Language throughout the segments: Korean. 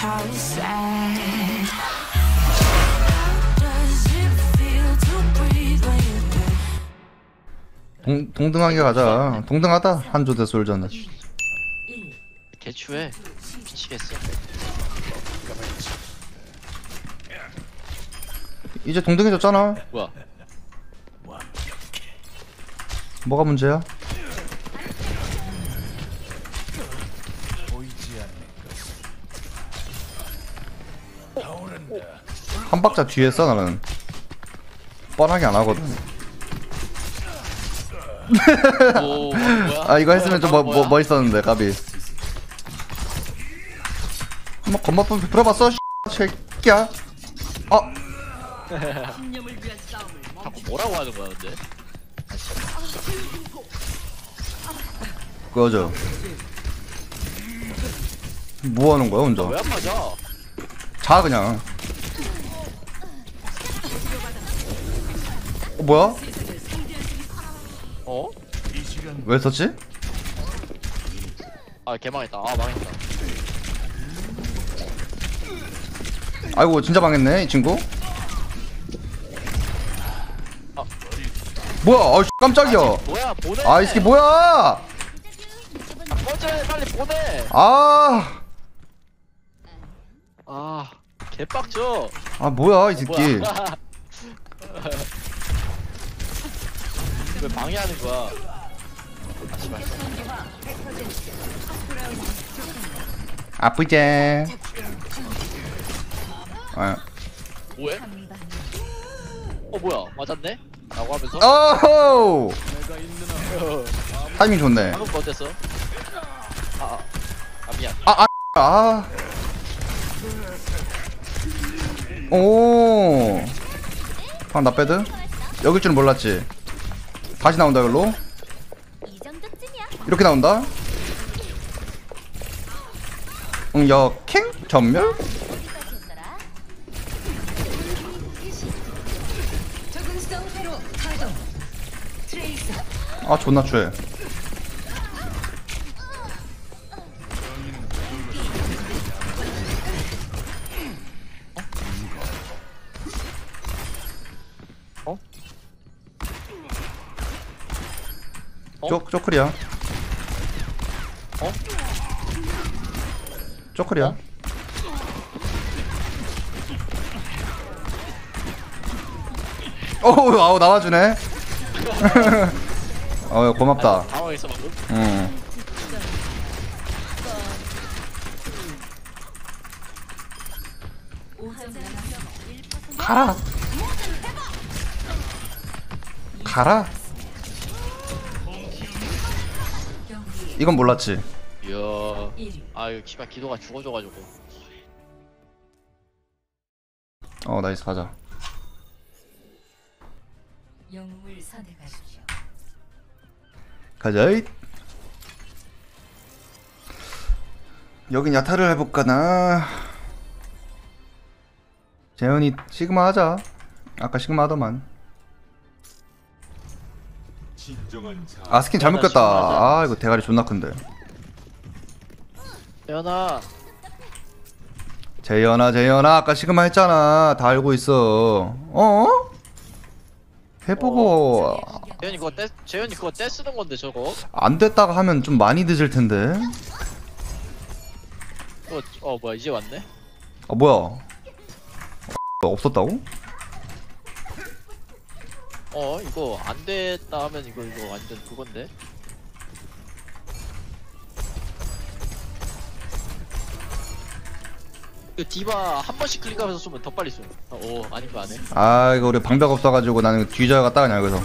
동등하게 가자. 동등하다. 한조 대 솔저는. 개추해. 미치겠어. 이제 동등해졌잖아. 뭐야? 뭐가 문제야? 한 박자 뒤에 써 나는. 뻔하게 안 하거든. 오, 뭐야? 아 이거 했으면 좀 멋있었는데 까비. 한번 건맛 풀어봤어 새끼야. 자꾸 뭐라고 하는 거야 근데? 꺼져. 뭐 하는 거야 혼자? 왜 안 맞아? 자 그냥. 뭐야? 어? 왜 썼지? 아 개망했다. 아 망했다. 아이고 진짜 망했네 이 친구. 뭐야? 아 깜짝이야. 뭐야 보내. 아 이 새끼 뭐야? 꺼져 빨리 보내. 아 개빡쳐. 뭐야 이 새끼. 뭐야? 왜 방해하는 거야? 아 씨발. 아프지? 뭐해? 뭐야 맞았네? 라고 하면서 오호! 타이밍 좋네. 방금 거 어땠어? 미안. 오. 나 빼드? 여길 줄은 몰랐지. 다시 나온다 이걸로. 이렇게 나온다. 역행 전멸. 존나 추해. 쪼클이야. 쪼클이야. 아우 나와주네. 고맙다. 당황했어 방금? 가라. 이건 몰랐지. 이야. 이거 씨발 기도가 죽어줘가지고. 나이스 가자. 영웅을 선택하십시오. 가자잇. 여긴 야타를 해볼까나. 재현이 시그마 하자. 아까 시그마 하더만. 스킨 잘못 꼈다. 이거 대가리 존나 큰데. 재현아 아까 시그마 했잖아. 다 알고 있어. 해보고 재현이 그거 떼 쓰는 건데 저거? 안 됐다가 하면 좀 많이 늦을 텐데. 뭐야 이제 왔네? 뭐야? 없었다고? 이거 안 됐다 하면 이거 완전 그건데? 그 디바 한 번씩 클릭하면서 쏘면 더 빨리 쏘. 아닌 거 안 해? 이거 우리 방벽 없어가지고 나는 뒤져야겠다 그냥 여기서.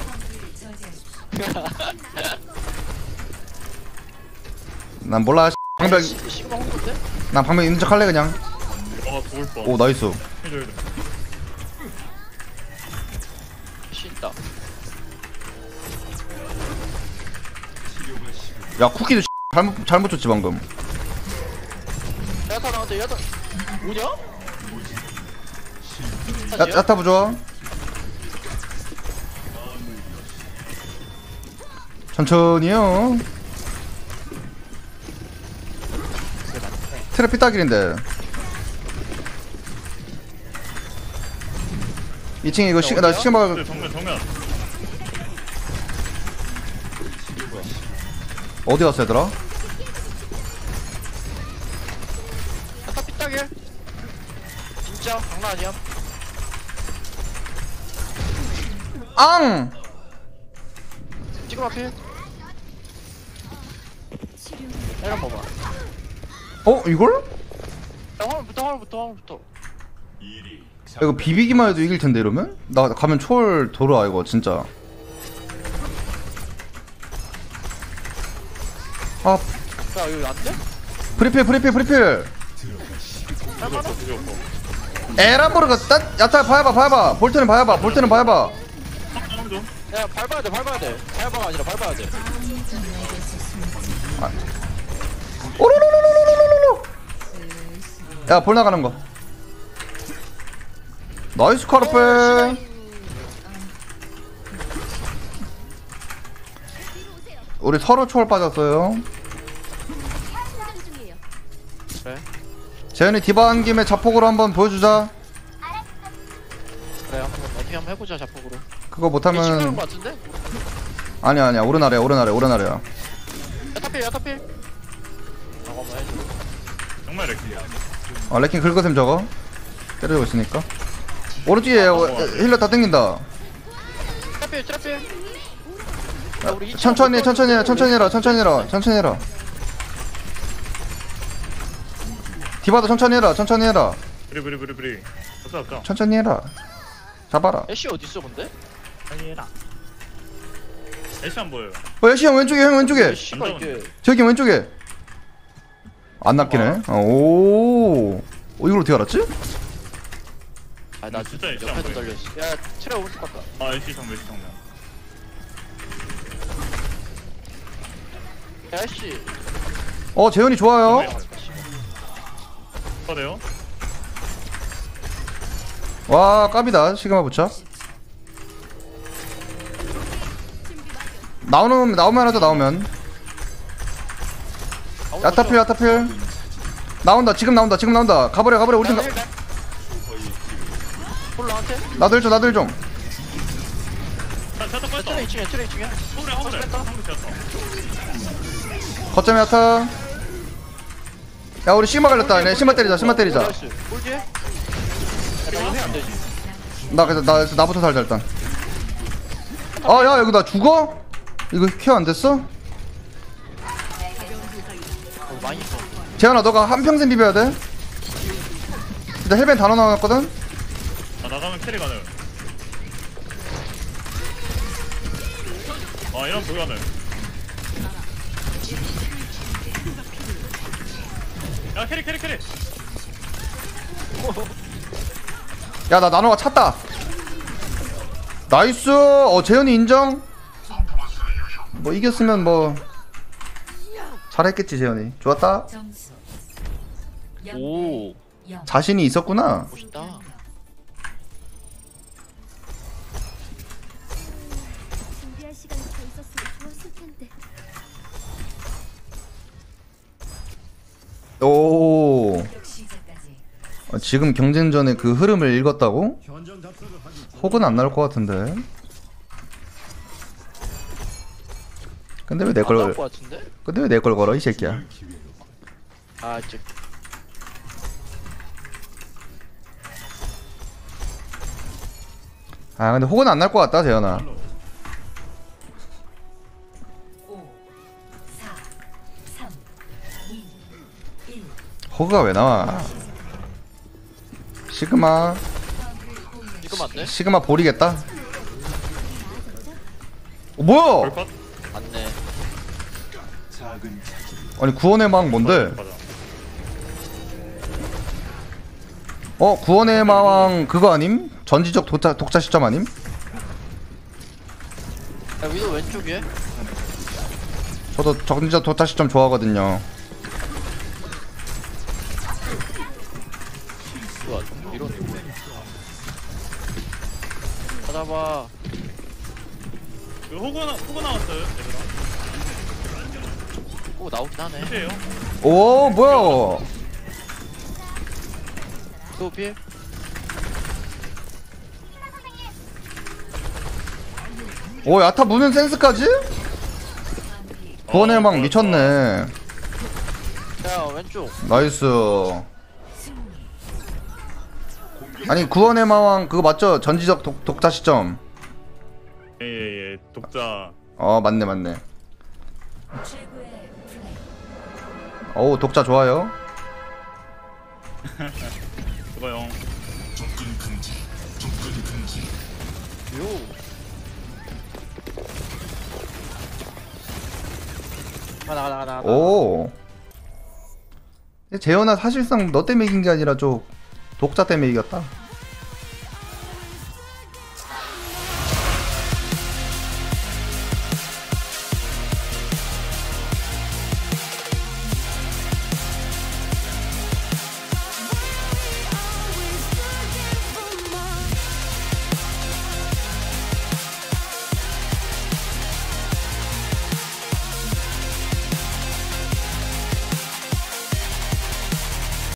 난 몰라. 방벽. 시그마 혼건데? 난 방벽 있는 척 할래 그냥. 죽을 뻔. 오 나이스. 해줘야 돼. 쉰다. 야 쿠키도 잘못 줬지 방금. 야타 나한테 야타 뭐냐? 야타 부좋아. 천천히요. 트랩 피따길인데. 2층에 이거 나 시간 봐. 정면 정면. 어디 갔어 얘들아? 야타 삐딱일. 진짜 장난 아니야. 앙! 지금 앞에. 이런 봐봐. 어 이걸? 야, 화물부터. 이거 비비기만 해도 이길 텐데 이러면? 나 가면 초월 돌아 이거 진짜. 아 야, 이거 안 돼? 프리필. 할만해? 에라모르가 딱 야타 봐봐. 볼트는 봐봐. 야, 밟아야 돼. 밟아가 아니라 밟아야 돼. 오로로로로로로로로. 야 볼 나가는 거. 나이스 카르페. 우리 서로 초월 빠졌어요. 그래. 재현이 디바 한 김에 자폭으로 한번 보여주자. 그래, 어떻게 한번 해보자, 자폭으로. 그거 시끄러운 못하면 거 같은데? 아니야 오른아래야. 야타필. 잠깐만 해줘. 정말 렉이야. 레킹 긁어셈 저거 때려주고 있으니까. 오른쪽에 힐러 다 땡긴다. 트래필. 야, 우리 천천히 해라. 디바도 천천히 해라. 브리. 잡자. 천천히 해라. 잡아라. 애쉬 어딨어, 근데? 빨리 해라. 애쉬 안 보여요. 애쉬 형 왼쪽에. 애쉬가 이게. 저기 왼쪽에. 안 낚이네. 오. 이걸 어떻게 알았지? 아, 나 진짜 애쉬 안 옆에서 보여. 달렸어. 야, 트레 오른쪽 갔다. 아 애쉬 정면. 야, 애쉬. 재현이 좋아요. 어때요? 와 까비다. 시그마 부착. 나오면 하자. 야타필. 나온다. 지금 나온다. 가버려. 우리 팀 폴로한테? 나도 일 좀. 자타 뺐어. 트레 2층이야. 화물에 뺐다. 거점 야타. 야 우리 시그마 갈렸다. 네 시그마 때리자. 꼴찌? 야, 이거 해안 되지. 나부터 살자 일단. 야 이거 나 죽어? 이거 케어 안 됐어? 많이 있어. 재현아 너가 한평생 비벼야 돼. 일단 헬벤 다 넣어놨거든. 나가면 캐리 가능. 이런 보기 가능. 야 캐리. 야 나 나노가 찼다. 나이스. 재현이 인정. 뭐 이겼으면 뭐 잘했겠지 재현이. 좋았다. 점수 오, 자신이 있었구나. 멋있다. 준비할 시간이 더 있었으면 좋았을 텐데. 오. 시작까지 지금 경쟁전의 그 흐름을 읽었다고? 혹은 안 나올 것 같은데. 근데 왜 내 안 나올 걸? 것 같은데? 근데 왜 내 걸 걸어 이 새끼야? 아, 즉. 근데 혹은 안 날 것 같다 재현아. 5 4 3 2 1 호그가 왜 나와? 시그마 이거 맞네? 시그마 볼이겠다. 뭐야? 볼컷? 맞네. 아니 구원의 막 뭔데? 맞아. 구원의 마왕 그거 아님? 전지적 독자 시점 아님? 야, 위도 왼쪽에? 저도 전지적 독자 시점 좋아하거든요. 좋아, 좀 밀어내고. 받아봐. 이거 호구 나왔어요. 얘들아. 오, 나오긴 하네. 끝이에요. 오 뭐야? 또 피해? 오 야타 무는 센스까지? 구원의 막 미쳤네. 야 왼쪽. 나이스. 아니 구원의 마왕 그거 맞죠? 전지적 독자 시점. 예예예 독자. 어 맞네 맞네. 최고의 플레이. 어우 독자 좋아요. 그거요. 요. 가나. 오. 재현아 사실상 너 때문에 이긴 게 아니라 저 독자 때문에 이겼다.